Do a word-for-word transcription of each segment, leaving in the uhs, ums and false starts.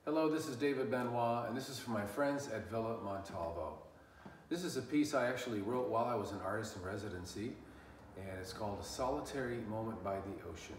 Hello, this is David Benoit, and this is for my friends at Villa Montalvo. This is a piece I actually wrote while I was an artist in residency, and it's called A Solitary Moment by the Ocean.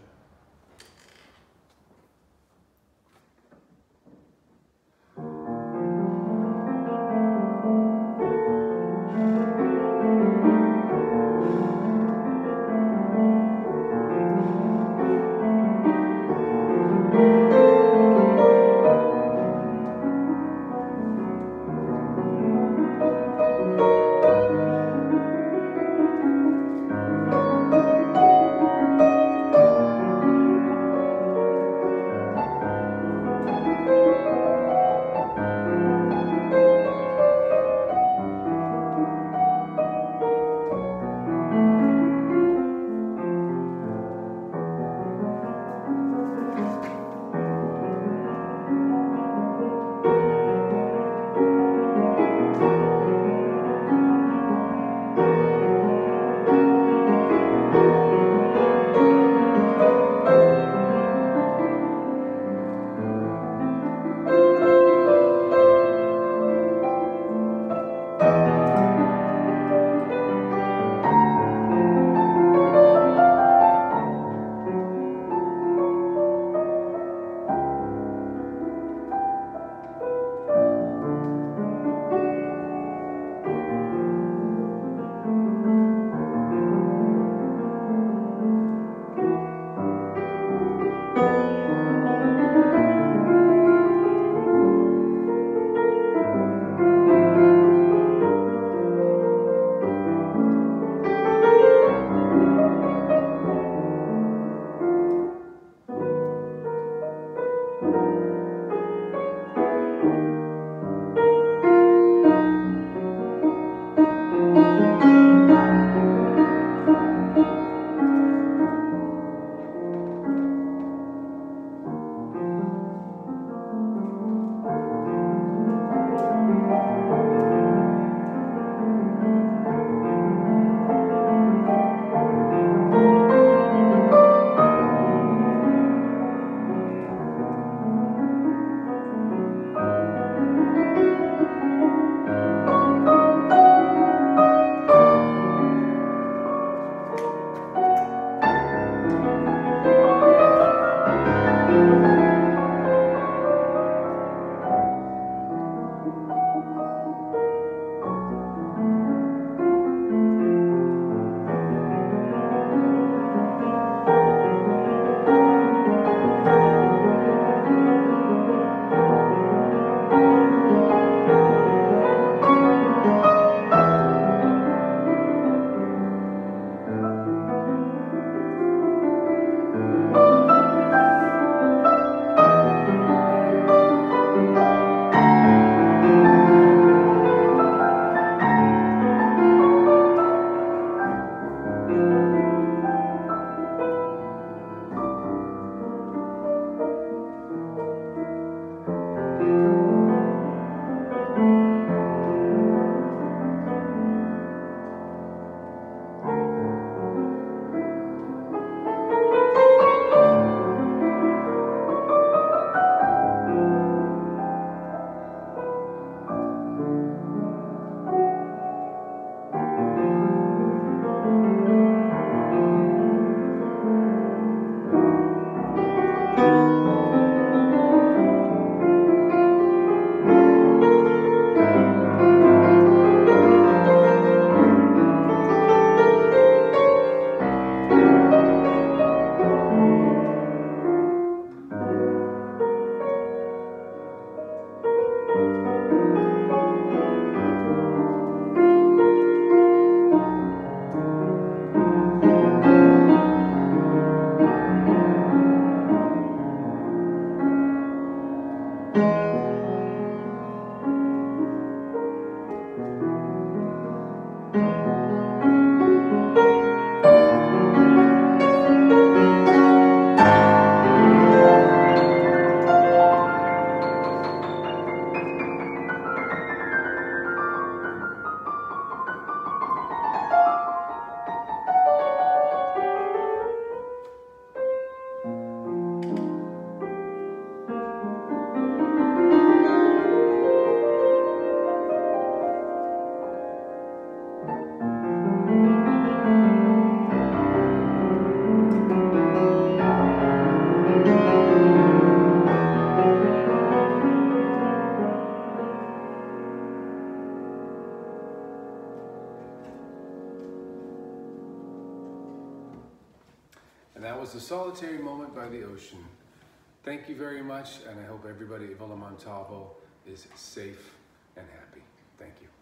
And that was The Solitary Moment by the Ocean. Thank you very much, and I hope everybody at Villa Montalvo is safe and happy. Thank you.